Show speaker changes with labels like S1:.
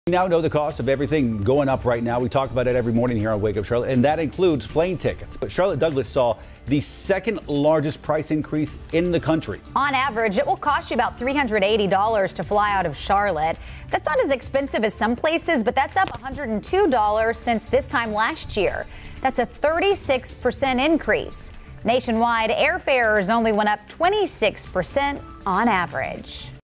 S1: We now know the cost of everything going up right now. We talk about it every morning here on Wake Up Charlotte, and that includes plane tickets. But Charlotte Douglas saw the second largest price increase in the country.
S2: On average, it will cost you about $380 to fly out of Charlotte. That's not as expensive as some places, but that's up $102 since this time last year. That's a 36% increase. Nationwide, airfares only went up 26% on average.